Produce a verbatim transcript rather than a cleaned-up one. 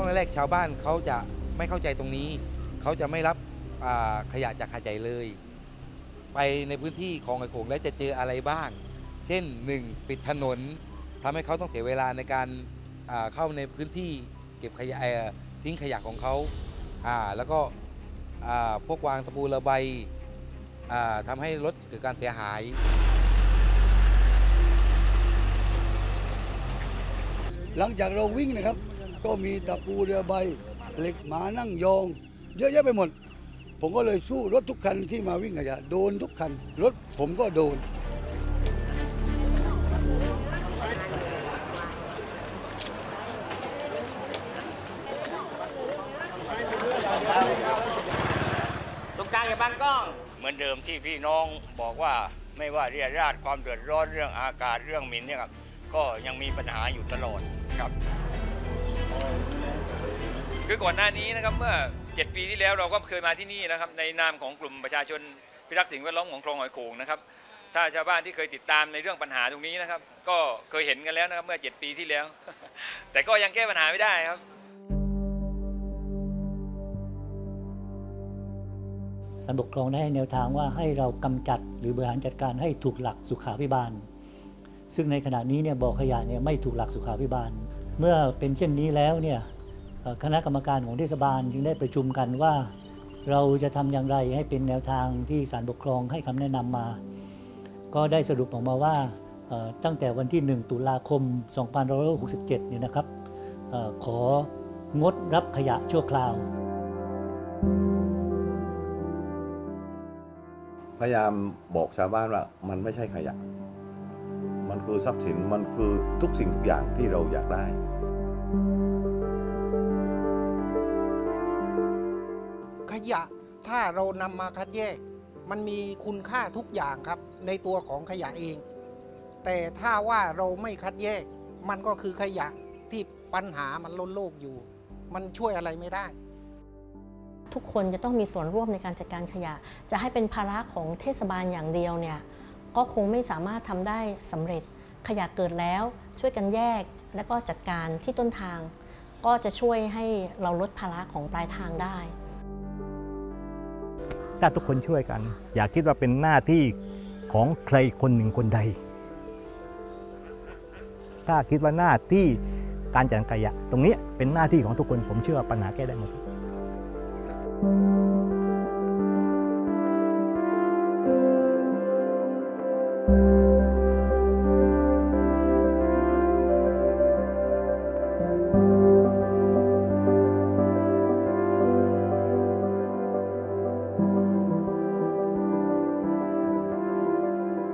วงแรกๆชาวบ้านเขาจะไม่เข้าใจตรงนี้เขาจะไม่รับขยะจากหาดใหญ่เลยไปในพื้นที่คลองไอโขงแล้วจะเจออะไรบ้างเช่นหนึ่งปิดถนนทำให้เขาต้องเสียเวลาในการเข้าในพื้นที่เก็บขยะทิ้งขยะของเขาแล้วก็พวกวางตะปูระบายทำให้รถเกิดการเสียหายหลังจากเราวิ่งนะครับก็มีตะปูเรือใบเหล็กหมานั่งยองเยอะแยะไปหมดผมก็เลยสู้รถทุกคันที่มาวิ่งขยะโดนทุกคันรถผมก็โดนตรงกลางอย่าบังกล้องเหมือนเดิมที่พี่น้องบอกว่าไม่ว่าเรื่องราดความเดือดร้อนเรื่องอากาศเรื่องหมิ่นเนี่ยครับก็ยังมีปัญหาอยู่ตลอดครับคือก่อนหน้านี้นะครับเมื่อเจ็ดปีที่แล้วเราก็เคยมาที่นี่นะครับในนามของกลุ่มประชาชนพิทักษ์สิ่งแวดล้อมของคลองหอยโขงนะครับถ้าชาวบ้านที่เคยติดตามในเรื่องปัญหาตรงนี้นะครับก็เคยเห็นกันแล้วนะครับเมื่อเจ็ดปีที่แล้ว แต่ก็ยังแก้ปัญหาไม่ได้ครับศาลปกครองได้ให้แนวทางว่าให้เรากำจัดหรือบริหารจัดการให้ถูกหลักสุขาภิบาลซึ่งในขณะนี้เนี่ยบ่อขยะเนี่ยไม่ถูกหลักสุขาภิบาลเมื่อเป็นเช่นนี้แล้วเนี่ยคณะกรรมการของเทศบาลจึงได้ประชุมกันว่าเราจะทำอย่างไรให้เป็นแนวทางที่ศาลปกครองให้คำแนะนำมาก็ได้สรุปออกมาว่าตั้งแต่วันที่หนึ่งตุลาคมสองพันห้าร้อยหกสิบเจ็ดเนี่ยนะครับของดรับขยะชั่วคราวพยายามบอกชาวบ้านว่ามันไม่ใช่ขยะมันคือทรัพย์สินมันคือทุกสิ่งทุกอย่างที่เราอยากได้ขยะถ้าเรานำมาคัดแยกมันมีคุณค่าทุกอย่างครับในตัวของขยะเองแต่ถ้าว่าเราไม่คัดแยกมันก็คือขยะที่ปัญหามันล้นโลกอยู่มันช่วยอะไรไม่ได้ทุกคนจะต้องมีส่วนร่วมในการจัดการขยะจะให้เป็นภาระของเทศบาลอย่างเดียวเนี่ยก็คงไม่สามารถทำได้สำเร็จขยะเกิดแล้วช่วยกันแยกและก็จัดการที่ต้นทางก็จะช่วยให้เราลดภาระของปลายทางได้ถ้าทุกคนช่วยกันอย่าคิดว่าเป็นหน้าที่ของใครคนหนึ่งคนใดถ้าคิดว่าหน้าที่การจัดการขยะตรงนี้เป็นหน้าที่ของทุกคนผมเชื่อว่าปัญหาแก้ได้หมด Thank you.